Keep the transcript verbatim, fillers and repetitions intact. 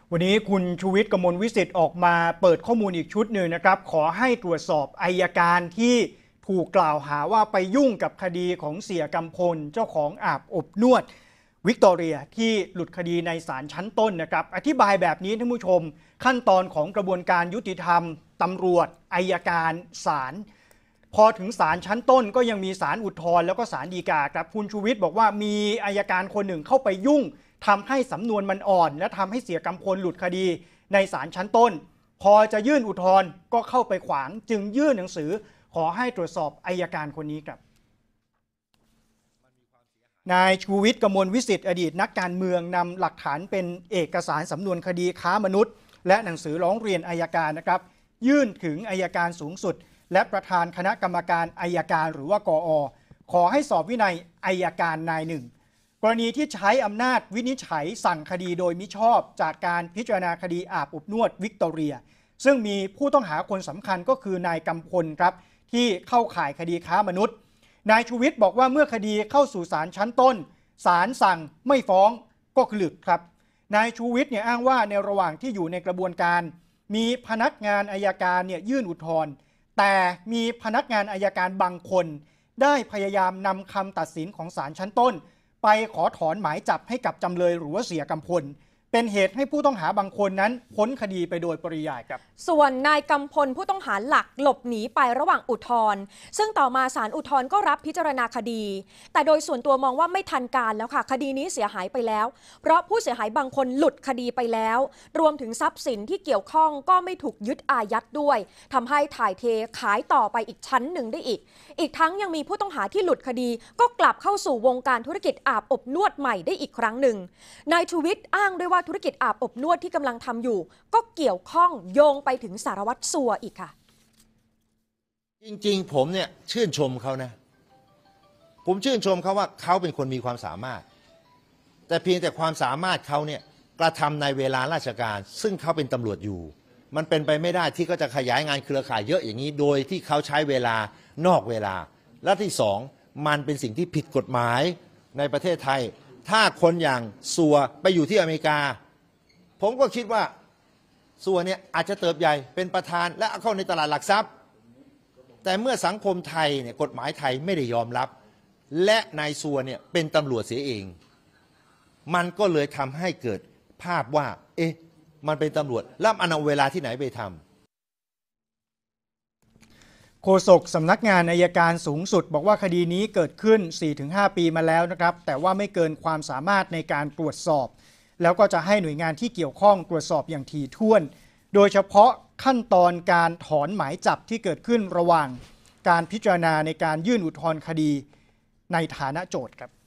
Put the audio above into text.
วันนี้คุณชูวิทย์ กมลวิสิทธิ์ออกมาเปิดข้อมูลอีกชุดหนึ่งนะครับขอให้ตรวจสอบอัยการที่ถูกกล่าวหาว่าไปยุ่งกับคดีของเสียกำพลเจ้าของอาบอบนวดวิกตอเรียที่หลุดคดีในศาลชั้นต้นนะครับอธิบายแบบนี้ท่านผู้ชมขั้นตอนของกระบวนการยุติธรรมตำรวจอัยการศาลพอถึงศาลชั้นต้นก็ยังมีศาลอุทธรณ์แล้วก็ศาลฎีกาครับคุณชูวิทย์บอกว่ามีอัยการคนหนึ่งเข้าไปยุ่งทำให้สำนวนมันอ่อนและทำให้เสียกำพลหลุดคดีในศาลชั้นต้นพอจะยื่นอุทธรณ์ก็เข้าไปขวางจึงยื่นหนังสือขอให้ตรวจสอบอัยการคนนี้ครับนายชูวิทย์ กมลวิสิทธิ์อดีตนักการเมืองนำหลักฐานเป็นเอกสารสำนวนคดีค้ามนุษย์และหนังสือร้องเรียนอัยการนะครับยื่นถึงอัยการสูงสุดและประธานคณะกรรมการอัยการหรือว่ากอ.ขอให้สอบวินัยอัยการนายหนึ่งกรณีที่ใช้อำนาจวินิจฉัยสั่งคดีโดยมิชอบจากการพิจารณาคดีอาบอบนวดวิกตอเรียซึ่งมีผู้ต้องหาคนสำคัญก็คือนายกำพลครับที่เข้าข่ายคดีค้ามนุษย์นายชูวิทย์บอกว่าเมื่อคดีเข้าสู่ศาลชั้นต้นศาลสั่งไม่ฟ้องก็หลุดครับนายชูวิทย์เนี่ยอ้างว่าในระหว่างที่อยู่ในกระบวนการมีพนักงานอัยการเนี่ยยื่นอุทธรณ์แต่มีพนักงานอัยการบางคนได้พยายามนำคำตัดสินของศาลชั้นต้นไปขอถอนหมายจับให้กับจำเลยหรือว่าเสียกำพลเป็นเหตุให้ผู้ต้องหาบางคนนั้นพ้นคดีไปโดยปริยายครับส่วนนายกำพลผู้ต้องหาหลักหลบหนีไประหว่างอุทธรณ์ซึ่งต่อมาศาลอุทธรณ์ก็รับพิจารณาคดีแต่โดยส่วนตัวมองว่าไม่ทันการแล้วค่ะคดีนี้เสียหายไปแล้วเพราะผู้เสียหายบางคนหลุดคดีไปแล้วรวมถึงทรัพย์สินที่เกี่ยวข้องก็ไม่ถูกยึดอายัดด้วยทำให้ถ่ายเทขายต่อไปอีกชั้นหนึ่งได้อีกอีกทั้งยังมีผู้ต้องหาที่หลุดคดีก็กลับเข้าสู่วงการธุรกิจอาบอบนวดใหม่ได้อีกครั้งหนึ่งนายชูวิทย์อ้างด้วยว่าธุรกิจอาบอบนวดที่กำลังทำอยู่ก็เกี่ยวข้องโยงไปถึงสารวัตรสัวอีกค่ะจริงๆผมเนี่ยชื่นชมเขานะผมชื่นชมเขาว่าเขาเป็นคนมีความสามารถแต่เพียงแต่ความสามารถเขาเนี่ยกระทำในเวลาราชการซึ่งเขาเป็นตำรวจอยู่มันเป็นไปไม่ได้ที่เขาจะขยายงานเครือข่ายเยอะอย่างนี้โดยที่เขาใช้เวลานอกเวลาและที่สองมันเป็นสิ่งที่ผิดกฎหมายในประเทศไทยถ้าคนอย่างสัวไปอยู่ที่อเมริกาผมก็คิดว่าสัวเนี่ยอาจจะเติบใหญ่เป็นประธานและเข้าในตลาดหลักทรัพย์แต่เมื่อสังคมไทยเนี่ยกฎหมายไทยไม่ได้ยอมรับและนายสัวเนี่ยเป็นตำรวจเสียเองมันก็เลยทำให้เกิดภาพว่าเอ๊ะมันเป็นตำรวจแล้วมันเอาเวลาที่ไหนไปทำโฆษกสำนักงานอัยการสูงสุดบอกว่าคดีนี้เกิดขึ้น สี่ถึงห้า ปีมาแล้วนะครับแต่ว่าไม่เกินความสามารถในการตรวจสอบแล้วก็จะให้หน่วยงานที่เกี่ยวข้องตรวจสอบอย่างถี่ถ้วนโดยเฉพาะขั้นตอนการถอนหมายจับที่เกิดขึ้นระหว่างการพิจารณาในการยื่นอุทธรณ์คดีในฐานะโจทก์ครับ